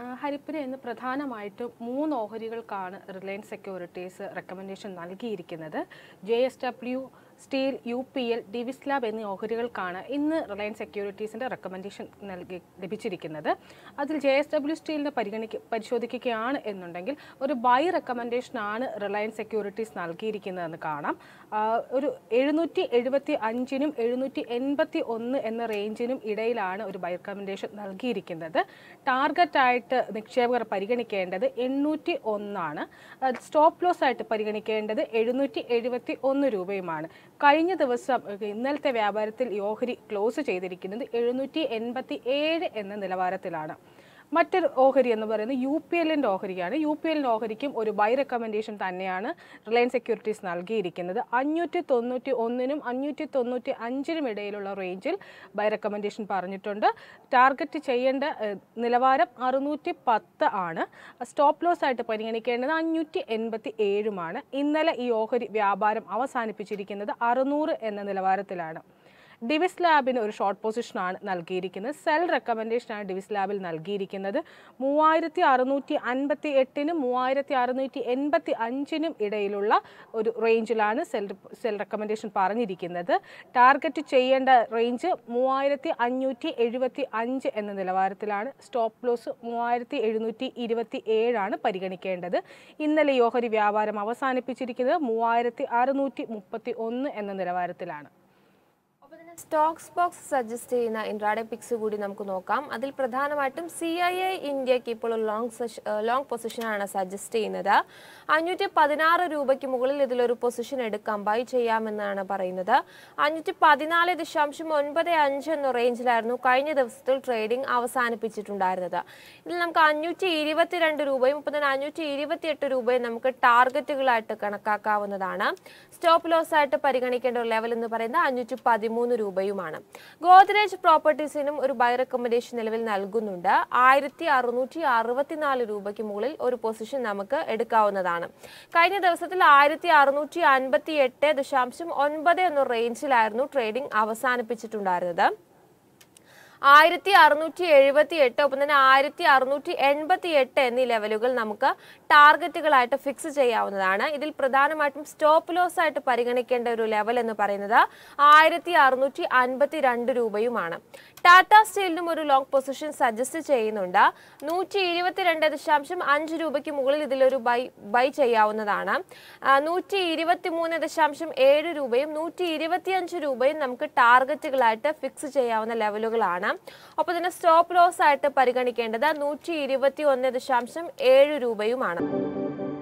ഹരിപ്പുര ഇന്ന് പ്രധാനമായിട്ടും 3 ഓഹരികൾക്കാണ് റിലയൻസ് സെക്യൂരിറ്റീസ് റെക്കമെൻഡേഷൻ നൽകിയിരിക്കുന്നത്. JSW, steel, UPL, Divi's lab എന്നീ ഓഹരികൾക്കാണ് ഇന്ന് റിലയൻസ് സെക്യൂരിറ്റീസിൻ്റെ റെക്കമെൻഡേഷൻ ലഭിച്ചിരിക്കുന്നത്. അതിൽ JSW സ്റ്റീലിനെ പരിശോധിക്കുകയാണ് എന്നുണ്ടെങ്കിൽ ഒരു ബൈ റെക്കമെൻഡേഷനാണ് റിലയൻസ് സെക്യൂരിറ്റീസ് നൽകിയിരിക്കുന്നതെന്ന് കാണാം. ഒരു 775-നും 781 എന്ന റേഞ്ചിനും ഇടയിലാണ് ഒരു ബൈ റെക്കമെൻഡേഷൻ നൽകിയിരിക്കുന്നത്. ടാർഗറ്റായിട്ട് നിക്ഷേപകർ പരിഗണിക്കേണ്ടത് 801 ആണ്. സ്റ്റോപ്പ് ലോസ് ആയിട്ട് പരിഗണിക്കേണ്ടത് 771 രൂപയുമാണ്. കഴിഞ്ഞ ദിവസം ഇന്നലത്തെ വ്യാപാരത്തിൽ ഈ ഓഹരി ക്ലോസ് ചെയ്തിരിക്കുന്നത് 787 എന്ന നിലവാരത്തിലാണ്. മറ്റൊരു ഓഹരി എന്ന് പറയുന്നത് UPLൻ്റെ ഓഹരിയാണ്. UPLൻ്റെ ഓഹരിക്കും ഒരു ബൈ റെക്കമെൻഡേഷൻ തന്നെയാണ് റിലയൻസ് സെക്യൂരിറ്റീസ് നൽകിയിരിക്കുന്നത്. 591-നും 595-നും ഇടയിലുള്ള റേഞ്ചിൽ ബൈ റെക്കമെൻഡേഷൻ പറഞ്ഞിട്ടുണ്ട്. ടാർഗറ്റ് ചെയ്യേണ്ട നിലവാരം 610 ആണ്. സ്റ്റോപ്പ് ലോസ് ആയിട്ട് പരിഗണിക്കേണ്ടത് 587-മാണ്. ഇന്നലെ ഈ ഓഹരി വ്യാപാരം അവസാനിപ്പിച്ചിരിക്കുന്നത് 600 എന്ന നിലവാരത്തിലാണ്. ഡിവിസ് ലാബിന് ഒരു ഷോർട്ട് പൊസിഷനാണ് നൽകിയിരിക്കുന്നത്. സെൽ റെക്കമെൻഡേഷനാണ് ഡിവിസ് ലാബിൽ നൽകിയിരിക്കുന്നത്. 3658-നും 3685-നും ഇടയിലുള്ള ഒരു റേഞ്ചിലാണ് സെൽ റെക്കമെൻഡേഷൻ പറഞ്ഞിരിക്കുന്നത്. ടാർഗറ്റ് ചെയ്യേണ്ട റേഞ്ച് 3575 എന്ന നിലവാരത്തിലാണ്. സ്റ്റോപ്പ് ലോസ് 3727 പരിഗണിക്കേണ്ടത്. ഇന്നലെ ഈ ഓഹരി വ്യാപാരം അവസാനിപ്പിച്ചിരിക്കുന്നത് 3631 എന്ന നിലവാരത്തിലാണ്. സ്റ്റോക്സ് ബോക്സ് സജസ്റ്റ് ചെയ്യുന്ന ഇൻട്രാഡേ പിക്സ് കൂടി നമുക്ക് നോക്കാം. അതിൽ പ്രധാനമായിട്ടും CII ഇന്ത്യക്ക് ഇപ്പോൾ ഒരു ലോങ് പൊസിഷനാണ് സജസ്റ്റ് ചെയ്യുന്നത്. 516 രൂപയ്ക്ക് മുകളിൽ ഇതിലൊരു പൊസിഷൻ എടുക്കാം, ബൈ ചെയ്യാമെന്നാണ് പറയുന്നത്. 514.95 എന്ന റേഞ്ചിലായിരുന്നു കഴിഞ്ഞ ദിവസത്തിൽ ട്രേഡിംഗ് അവസാനിപ്പിച്ചിട്ടുണ്ടായിരുന്നത്. ഇതിൽ നമുക്ക് 522 രൂപയും 528 രൂപയും നമുക്ക് ടാർഗറ്റുകളായിട്ട് കണക്കാക്കാവുന്നതാണ്. സ്റ്റോപ്പ് ലോസ് ആയിട്ട് പരിഗണിക്കേണ്ട ഒരു ലെവൽ എന്ന് പറയുന്നത് 513 രൂപയുമാണ്. ഗോദ്രേജ് പ്രോപ്പർട്ടീസിനും ഒരു ബൈ റെക്കമെൻഡേഷൻ നിലവിൽ നൽകുന്നുണ്ട്. 1664 രൂപയ്ക്ക് മുകളിൽ ഒരു പൊസിഷൻ നമുക്ക് എടുക്കാവുന്നതാണ്. കഴിഞ്ഞ ദിവസത്തിൽ 1658.9 എന്ന റേഞ്ചിലായിരുന്നു ട്രേഡിംഗ് അവസാനിപ്പിച്ചിട്ടുണ്ടായിരുന്നത്. 1678 ഒപ്പം തന്നെ 1688 എന്നീ ലെവലുകൾ നമുക്ക് ടാർഗറ്റുകളായിട്ട് ഫിക്സ് ചെയ്യാവുന്നതാണ്. ഇതിൽ പ്രധാനമായിട്ടും സ്റ്റോപ്പ് ലോസ് ആയിട്ട് പരിഗണിക്കേണ്ട ഒരു ലെവൽ എന്ന് പറയുന്നത് 1652 രൂപയുമാണ്. ടാറ്റ സ്റ്റീലിനും ഒരു ലോങ് പൊസിഷൻ സജസ്റ്റ് ചെയ്യുന്നുണ്ട്. 122.5 രൂപയ്ക്ക് മുകളിൽ ഇതിലൊരു ബൈ ചെയ്യാവുന്നതാണ്. 123.7 രൂപയും 125 രൂപയും നമുക്ക് ടാർഗറ്റുകളായിട്ട് ഫിക്സ് ചെയ്യാവുന്ന ലെവലുകളാണ്. ഒപ്പം തന്നെ സ്റ്റോപ്പ് ലോസ് ആയിട്ട് പരിഗണിക്കേണ്ടത് 121.7 രൂപയുമാണ്.